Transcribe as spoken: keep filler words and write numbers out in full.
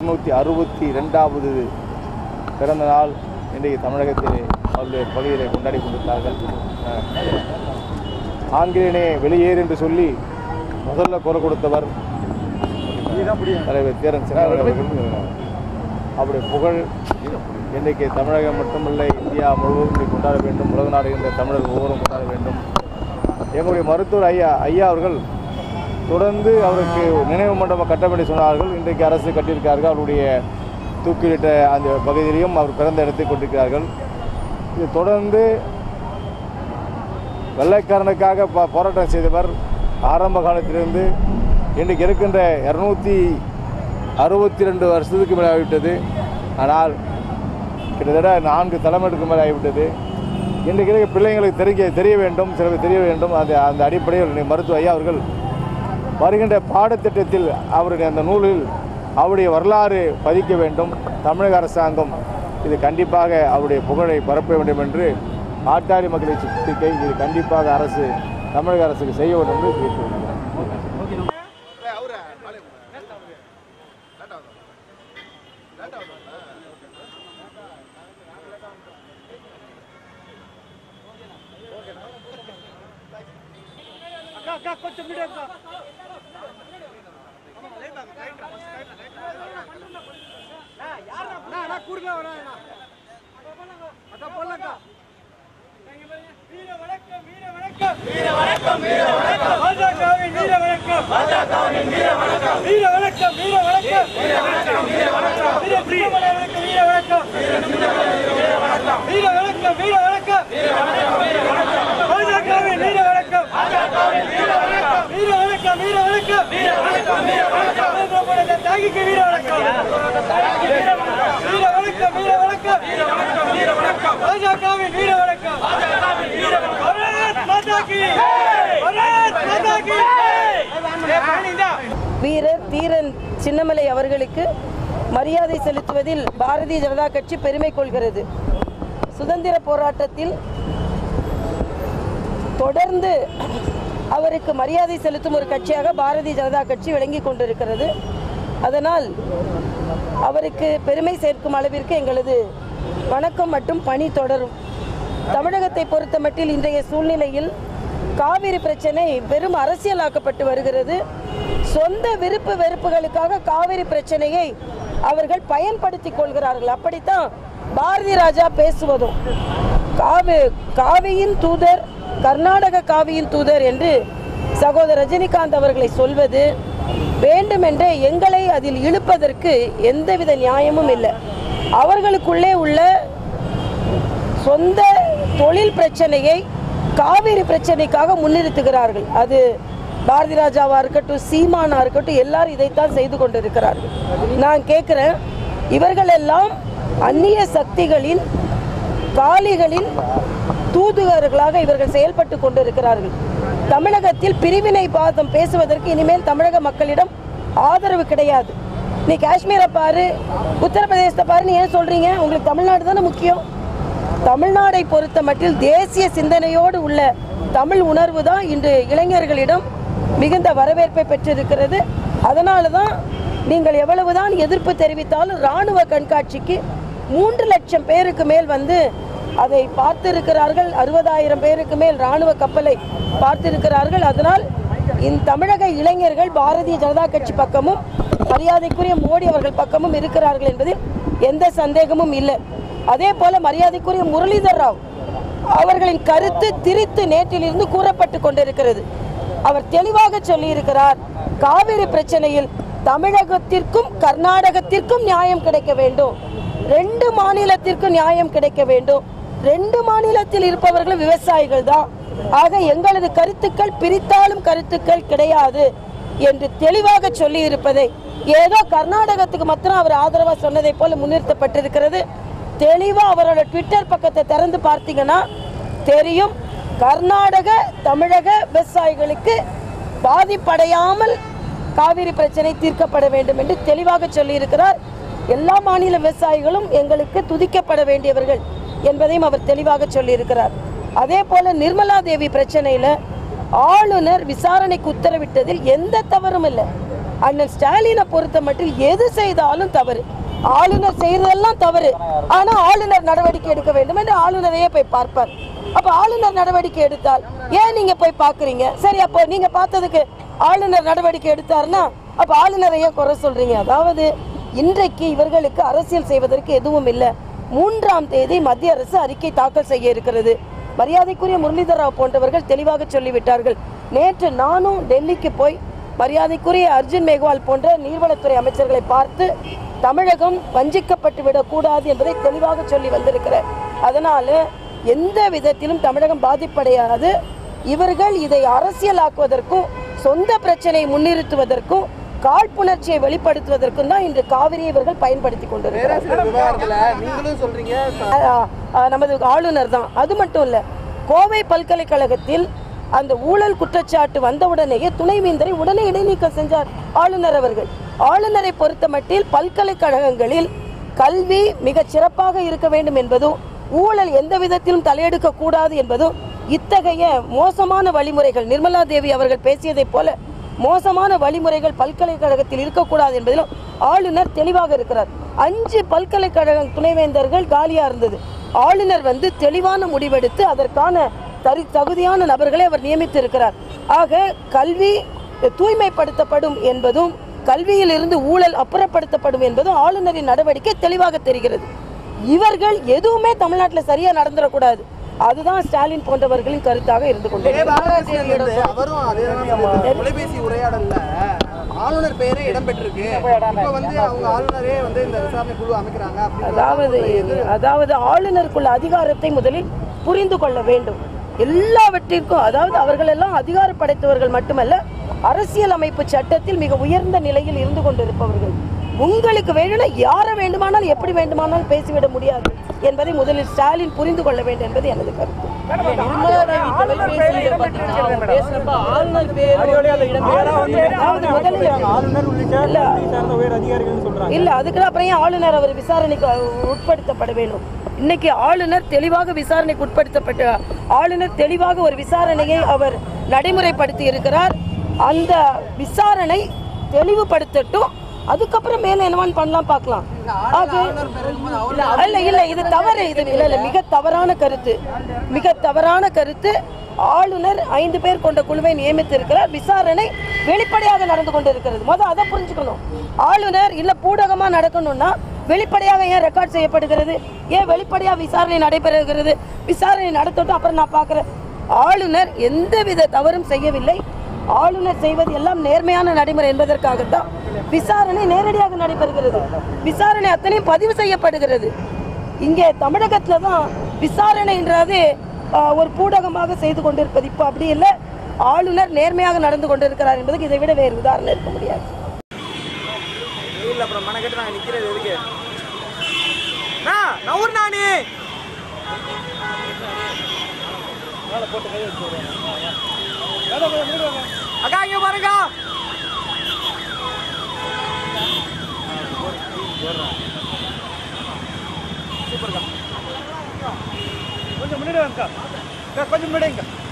நூற்றி அறுபத்தி ரெண்டாவது பிறந்த நாள் இன்றைக்கு தமிழகத்தில் பல்வேறு பகுதிகளை கொண்டாடி கொண்டிருந்தார்கள். ஆங்கிலேயனே வெளியேறு என்று சொல்லி முதல்ல குரல் கொடுத்தவர் தலைவர் தீரன் சின்னமலை. அவருடைய புகழ் இன்றைக்கு தமிழகம் மட்டுமல்ல, இந்தியா முழுவதும் கொண்டாட வேண்டும். உலக நாடுகின்ற தமிழர் ஒவ்வொருவரும் கொண்டாட வேண்டும். எங்களுடைய மருத்துவர் ஐயா ஐயா அவர்கள் தொடர்ந்து அவருக்கு நினைவு மண்டபம் கட்ட வேண்டி சொன்னார்கள். இன்றைக்கு அரசு கட்டியிருக்கார்கள். அவருடைய தூக்கிலிட்ட அந்த பகுதியிலையும் அவர் பிறந்த இடத்தை கொண்டிருக்கிறார்கள். இது தொடர்ந்து வெள்ளைக்காரனுக்காக போராட்டம் செய்தவர் ஆரம்ப காலத்திலிருந்து இன்றைக்கு இருக்கின்ற இரநூத்தி அறுபத்தி ரெண்டு வருஷத்துக்கு மேலே ஆகிவிட்டது. ஆனால் கிட்டத்தட்ட நான்கு தலைமுறைக்கு மேலே ஆகிவிட்டது. இன்றைக்கு இருக்க பிள்ளைங்களுக்கு தெரிய தெரிய வேண்டும், சில தெரிய வேண்டும். அந்த அந்த அடிப்படையில் மருத்துவ ஐயா அவர்கள் வருகின்ற பாடத்திட்டத்தில் அவருடைய அந்த நூலில் அவருடைய வரலாறு பதிக்க வேண்டும். தமிழக அரசாங்கம் இது கண்டிப்பாக அவருடைய புகழை பரப்ப வேண்டும் என்று ஆட்டாரி மக்களை சுத்திக்கை இது கண்டிப்பாக அரசு தமிழக அரசுக்கு செய்ய வேண்டும் என்று கேட்டுக்கொள்கிறேன். కొంచెం వీడియో కూరగా అదా పొల్లక వీర వణக்கம் వీర వణக்கம் వీర వణக்கம் వీర వణக்கம் ராஜாகாவி வீர வணக்கம் ராஜாகாவி வீர வணக்கம் வீர வணக்கம் வீர வணக்கம் வீர வணக்கம் வீர வணக்கம் வீர பிரியமலைக்கு வீர வணக்கம் வீர சின்னமலைக்கு வீர வணக்கம் வீர வணக்கம் வீர வணக்கம் வீர வணக்கம் வீர வணக்கம் ராஜாகாவி வீர வணக்கம் ராஜாகாவி வீர வணக்கம் வீர வணக்கம் வீர வணக்கம் வீர வணக்கம் வீர வணக்கம் நம்மளுடைய தாகிக்கு வீர வணக்கம் தாகிக்கு வீர வணக்கம் வீர வணக்கம் வீர வணக்கம் வீர வணக்கம் வீர வணக்கம் ராஜாகாவி வீர வணக்கம் ராஜாகாவி வீர வணக்கம் பாரத் மாதா கி பாரத் மாதா கி வீரர் தீரன் சின்னமலை அவர்களுக்கு மரியாதை செலுத்துவதில் பாரதிய ஜனதா கட்சி பெருமை கொள்கிறது. சுதந்திர போராட்டத்தில் தொடர்ந்து அவருக்கு மரியாதை செலுத்தும் ஒரு கட்சியாக பாரதிய ஜனதா கட்சி விளங்கி கொண்டிருக்கிறது. அதனால் அவருக்கு பெருமை சேர்க்கும் அளவிற்கு எங்களது வணக்கம் மற்றும் பணி தொடரும். தமிழகத்தை பொறுத்தமட்டில் இன்றைய சூழ்நிலையில் காவிரி பிரச்சனை வெறும் அரசியலாக்கப்பட்டு வருகிறது. சொந்த விருப்பு வெறுப்புகளுக்காக காவிரி பிரச்சனையை அவர்கள் பயன்படுத்திக் கொள்கிறார்கள். அப்படித்தான் பாரதி ராஜா பேசுவதும் காவி காவியின் தூதர், கர்நாடக காவியின் தூதர் என்று சகோதரர் ரஜினிகாந்த் அவர்களை சொல்வது வேண்டுமென்றே எங்களை அதில் இழுப்பதற்கு எந்தவித நியாயமும் இல்லை. அவர்களுக்குள்ளே உள்ள சொந்த தொழில் பிரச்சனையை காவிரி பிரச்சனைக்காக முன்னிறுத்துகிறார்கள். அது பாரதி ராஜாவா இருக்கட்டும், சீமானா இருக்கட்டும், எல்லாரும் இதைத்தான் செய்து கொண்டிருக்கிறார்கள். நான் கேட்குறேன், இவர்களெல்லாம் அந்நிய சக்திகளின் காலிகளின் தூதுவர்களாக இவர்கள் செயல்பட்டு கொண்டிருக்கிறார்கள். தமிழகத்தில் பிரிவினை வாதம் பேசுவதற்கு இனிமேல் தமிழக மக்களிடம் ஆதரவு கிடையாது. நீ காஷ்மீரை பாரு, உத்தரப்பிரதேசத்தை பாருன்னு ஏன் சொல்றீங்க? உங்களுக்கு தமிழ்நாடு தானே முக்கியம். தமிழ்நாடை பொறுத்த மட்டில் தேசிய சிந்தனையோடு உள்ள தமிழ் உணர்வு தான் இன்று இளைஞர்களிடம் மிகுந்த வரவேற்பை பெற்றிருக்கிறது. அதனால தான் நீங்கள் எவ்வளவுதான் எதிர்ப்பு தெரிவித்தாலும் இராணுவ கண்காட்சிக்கு மூன்று லட்சம் பேருக்கு மேல் வந்து அதை பார்த்திருக்கிறார்கள். அறுபதாயிரம் பேருக்கு மேல் இராணுவ கப்பலை பார்த்திருக்கிறார்கள். அதனால் இந்த தமிழக இளைஞர்கள் பாரதிய ஜனதா கட்சி பக்கமும் மரியாதைக்குரிய மோடி அவர்கள் பக்கமும் இருக்கிறார்கள் என்பதில் எந்த சந்தேகமும் இல்லை. அதே போல மரியாதைக்குரிய முரளிதர் ராவ் அவர்களின் கருத்து திரித்து நேற்றிலிருந்து கூறப்பட்டு கொண்டிருக்கிறது. அவர் தெளிவாக சொல்லியிருக்கிறார், காவிரி பிரச்சனையில் தமிழகத்திற்கும் கர்நாடகத்திற்கும் நியாயம் கிடைக்க வேண்டும், ரெண்டு மாநிலத்திற்கும் நியாயம் கிடைக்க வேண்டும், ரெண்டு மாநிலத்தில் இருப்பவர்கள் விவசாயிகள் தான், ஆக எங்களது கருத்துக்கள் பிரித்தாலும் கருத்துக்கள் கிடையாது என்று தெளிவாக சொல்லி இருப்பதை ஏதோ கர்நாடகத்துக்கு மாத்திரம் அவர் ஆதரவாக சொன்னதை போல முன்னிறுத்தப்பட்டிருக்கிறது. தெளிவா அவரோட ட்விட்டர் பக்கத்தை திறந்து பார்த்தீங்கன்னா தெரியும், கர்நாடக தமிழக விவசாயிகளுக்கு பாதிப்படையாமல் காவிரி பிரச்சனை தீர்க்கப்பட வேண்டும் என்று தெளிவாக சொல்லியிருக்கிறார். எல்லா மாநில விவசாயிகளும் எங்களுக்கு துதிக்கப்பட வேண்டியவர்கள் என்பதையும் அவர் தெளிவாக சொல்லியிருக்கிறார். அதே போல நிர்மலா தேவி பிரச்சனையில் ஆளுநர் விசாரணைக்கு உத்தரவிட்டதில் எந்த தவறும் இல்லை. அண்ணன் ஸ்டாலினை பொறுத்த மட்டும் எது செய்தாலும் தவறு. ஆளுநர் செய்யறதெல்லாம் தவறு, ஆனா ஆளுநர் நடவடிக்கை எடுக்க வேண்டும் என்று ஆளுநரையே போய் பார்ப்பார். அப்ப ஆளுநர் நடவடிக்கை எடுத்தால் ஏன் நீங்க போய் பாக்குறீங்க? சரி, அப்போ நீங்க பார்த்ததுக்கு ஆளுநர் நடவடிக்கை எடுத்தாருன்னா அப்ப ஆளுநரையே குறை சொல்றீங்க. அதாவது இன்றைக்கு இவர்களுக்கு அரசியல் செய்வதற்கு எதுவும் இல்லை. மூன்றாம் தேதி மத்திய அரசு அறிக்கை தாக்கல் செய்ய இருக்கிறது. மரியாதைக்குரிய முரளிதர் ராவ் போன்றவர்கள் தெளிவாக சொல்லிவிட்டார்கள். நேற்று நானும் டெல்லிக்கு போய் மரியாதைக்குரிய அர்ஜுன் மேக்வால் போன்ற நீர்வளத்துறை அமைச்சர்களை பார்த்து தமிழகம் வஞ்சிக்கப்பட்டு விடக்கூடாது என்பதை தெளிவாக சொல்லி வந்திருக்கிறார். அதனால எந்த விதத்திலும் தமிழகம் பாதிப்படையாது. இவர்கள் இதை அரசியலாக்குவதற்கும் சொந்த பிரச்சனையை முன்னிறுத்துவதற்கும் காழ்ப்புணர்ச்சியை வெளிப்படுத்துவதற்கும் தான் இன்று காவிரியை இவர்கள் பயன்படுத்தி கொண்டிருக்கிறார். நமது ஆளுநர் தான். அது மட்டும் இல்ல, கோவை பல்கலைக்கழகத்தில் அந்த ஊழல் குற்றச்சாட்டு வந்தவுடனேயே துணைவேந்தரை உடனே இடைநீக்கம் செஞ்சார் ஆளுநர் அவர்கள். ஆளுநரை பொறுத்த மட்டில் பல்கலைக்கழகங்களில் கல்வி மிக சிறப்பாக இருக்க வேண்டும் என்பதும் ஊழல் எந்த விதத்திலும் தலையெடுக்க கூடாது என்பதும் இத்தகைய மோசமான வழிமுறைகள் நிர்மலா தேவி அவர்கள் பேசியதை போல மோசமான வழிமுறைகள் பல்கலைக்கழகத்தில் இருக்கக்கூடாது என்பதிலும் ஆளுநர் தெளிவாக இருக்கிறார். அஞ்சு பல்கலைக்கழக துணைவேந்தர்கள் காலியா இருந்தது. ஆளுநர் வந்து தெளிவான முடிவெடுத்து அதற்கான தரி தகுதியான நபர்களை அவர் நியமித்து இருக்கிறார். ஆக கல்வி தூய்மைப்படுத்தப்படும் என்பதும் கல்வியில் இருந்து ஊழல் அப்புறப்படுத்தப்படும் என்பதும் ஆளுநரின் நடவடிக்கை தெளிவாக தெரிகிறது. இவர்கள் எதுவுமே தமிழ்நாட்டில் சரியா நடந்துடக்கூடாது. அதுதான் ஸ்டாலின் போன்றவர்களின் கருத்தாக இருந்து தொலைபேசி உரையாடல்ல ஆளுநர் பெயரே இடம்பெற்றிருக்கு. வந்து அவங்க ஆளுநரே வந்து இந்த விசாரணை குழு அமைக்கிறாங்க. அதாவது அதாவது ஆளுநருக்குள்ள அதிகாரத்தை முதலில் புரிந்து கொள்ள வேண்டும். எல்லாவற்றிற்கும் அதாவது அவர்கள் எல்லாம் அதிகாரம் படைத்தவர்கள் மட்டுமல்ல, அரசியல் அமைப்பு சட்டத்தில் மிக உயர்ந்த நிலையில் இருந்து கொண்டிருப்பவர்கள். உங்களுக்கு வேணும்னா யாரை வேண்டுமானால் எப்படி வேண்டுமானால் பேசிவிட முடியாது என்பதை முதலில் ஸ்டாலின் புரிந்து கொள்ள வேண்டும் என்பது எனது கருத்து. இல்ல, அதுக்கு அப்புறம் ஏன் ஆளுநர் அவர் விசாரணைக்கு உட்படுத்தப்பட வேண்டும்? இன்னைக்கு ஆளுநர் தெளிவாக விசாரணைக்கு உட்படுத்தப்பட்ட ஆளுநர் தெளிவாக ஒரு விசாரணையை அவர் நடைமுறைப்படுத்தி இருக்கிறார். அந்த விசாரணை தெளிவுபடுத்தட்டும், அதுக்கப்புறம் மேல என்னவான்னு பண்ணலாம் பார்க்கலாம். இல்ல இல்ல இது தவறு, இது இல்ல இல்ல மிக தவறான கருத்து, மிக தவறான கருத்து. ஆளுநர் ஐந்து பேர் கொண்ட குழுவை நியமித்திருக்கிறார். விசாரணை வெளிப்படையாக நடந்து கொண்டிருக்கிறது. முதல் அதை புரிஞ்சுக்கணும். ஆளுநர் இல்ல பூடகமா நடக்கணும்னா வெளிப்படையாக ஏன் ரெக்கார்ட் செய்யப்படுகிறது? ஏன் வெளிப்படையாக விசாரணை நடைபெறுகிறது? விசாரணை நடத்தட்டும், அப்புறம் நான் பார்க்கிறேன். ஆளுநர் எந்தவித தவறும் செய்யவில்லை. ஆளுநர் செய்வது எல்லாம் நேர்மையான நடைமுறை என்பதற்காகத்தான் விசாரணை நேரடியாக நடைபெறுகிறது. விசாரணை அத்தனையும் பதிவு செய்யப்படுகிறது. இங்கே தமிழகத்துல தான் விசாரணைன்றது ஒரு பூடகமாக செய்து கொண்டிருப்பது. இப்போ அப்படி இல்லை, ஆளுநர் நேர்மையாக நடந்து கொண்டிருக்கிறார் என்பதுக்கு இதை விட வேறு உதாரணம் இருக்க முடியாது. அப்புறம் மனக்கட்டு நாங்கள் நிற்கிறது எதுக்கு? நவுர் நானே அக்கா இங்க பாருங்க. சூப்பர்க்கா, கொஞ்சம் முன்னாடி வாங்க, கொஞ்சம் முன்னாடி.